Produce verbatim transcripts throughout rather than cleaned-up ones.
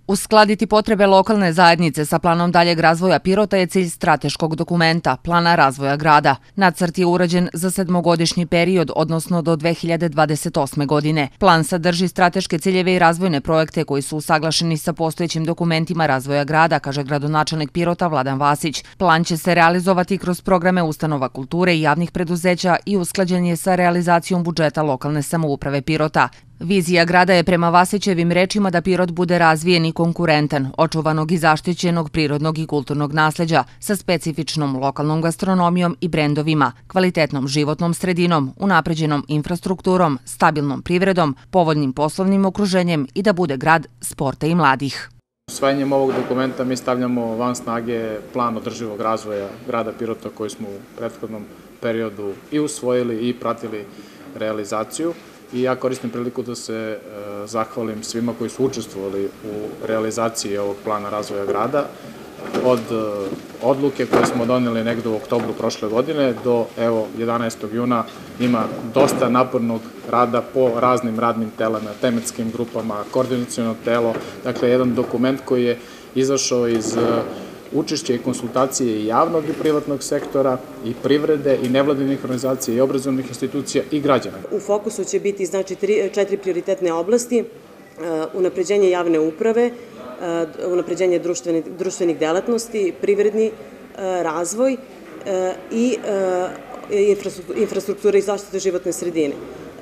Uskladiti potrebe lokalne zajednice sa planom daljeg razvoja Pirota je cilj strateškog dokumenta, plana razvoja grada. Nacrt je urađen za sedmogodišnji period, odnosno do dve hiljade dvadeset osme. godine. Plan sadrži strateške ciljeve i razvojne projekte koji su usaglašeni sa postojećim dokumentima razvoja grada, kaže gradonačelnik Pirota Vladan Vasić. Plan će se realizovati kroz programe ustanova kulture i javnih preduzeća i usklađen je sa realizacijom budžeta lokalne samouprave Pirota. Vizija grada je prema Vasićevim rečima da Pirot bude razvijen i konkurentan, očuvanog i zaštićenog prirodnog i kulturnog nasleđa sa specifičnom lokalnom gastronomijom i brendovima, kvalitetnom životnom sredinom, unapređenom infrastrukturom, stabilnom privredom, povoljnim poslovnim okruženjem i da bude grad sporta i mladih. Usvajanjem ovog dokumenta mi stavljamo van snage plan održivog razvoja grada Pirota koji smo u prethodnom periodu i usvojili i pratili realizaciju. I ja koristim priliku da se e, zahvalim svima koji su učestvovali u realizaciji ovog plana razvoja grada. Od e, odluke koje smo doneli negde u oktobru prošle godine do evo jedanaestog juna ima dosta napornog rada po raznim radnim telama, tematskim grupama, koordinaciono telo. Dakle, jedan dokument koji je izašao iz e, učešće i konsultacije i javnog i privatnog sektora, i privrede, i nevladinih organizacija, i obrazovnih institucija, i građana. U fokusu će biti znači četiri prioritetne oblasti: unapređenje javne uprave, unapređenje društvenih delatnosti, privredni razvoj i infrastruktura i zaštita životne sredine.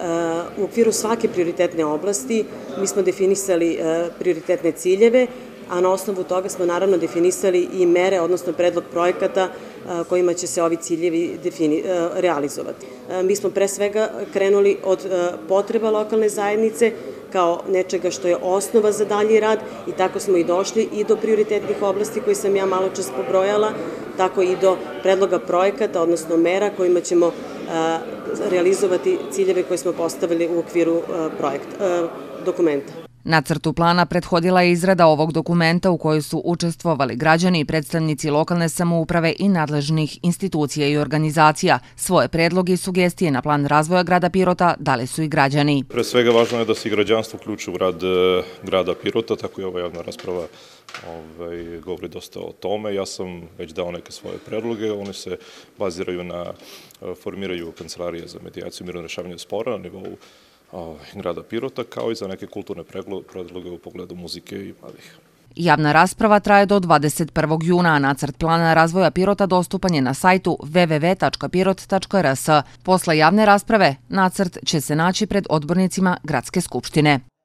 U okviru svake prioritetne oblasti mi smo definisali prioritetne ciljeve, a na osnovu toga smo naravno definisali i mere, odnosno predlog projekata kojima će se ovi ciljevi realizovati. Mi smo pre svega krenuli od potreba lokalne zajednice kao nečega što je osnova za dalji rad i tako smo i došli i do prioritetnih oblasti koje sam ja malo čas pobrojala, tako i do predloga projekata, odnosno mera kojima ćemo realizovati ciljeve koje smo postavili u okviru dokumenta. Nacrtu plana prethodila je izrada ovog dokumenta u kojoj su učestvovali građani i predstavnici lokalne samouprave i nadležnih institucija i organizacija. Svoje predloge i sugestije na plan razvoja grada Pirota dali su i građani. Pre svega važno je da se i građanstvo uključi u rad grada Pirota, tako i ova javna rasprava govori dosta o tome. Ja sam već dao neke svoje predloge, one se baziraju na formiraju kancelarije za medijaciju i mirno rešavanje spora na nivou grada Pirota, kao i za neke kulturne predloge u pogledu muzike i mladih. Javna rasprava traje do dvadeset prvog juna, a nacrt plana razvoja Pirota dostupan je na sajtu w w w tačka pirot tačka r s. Posle javne rasprave, nacrt će se naći pred odbornicima Gradske skupštine.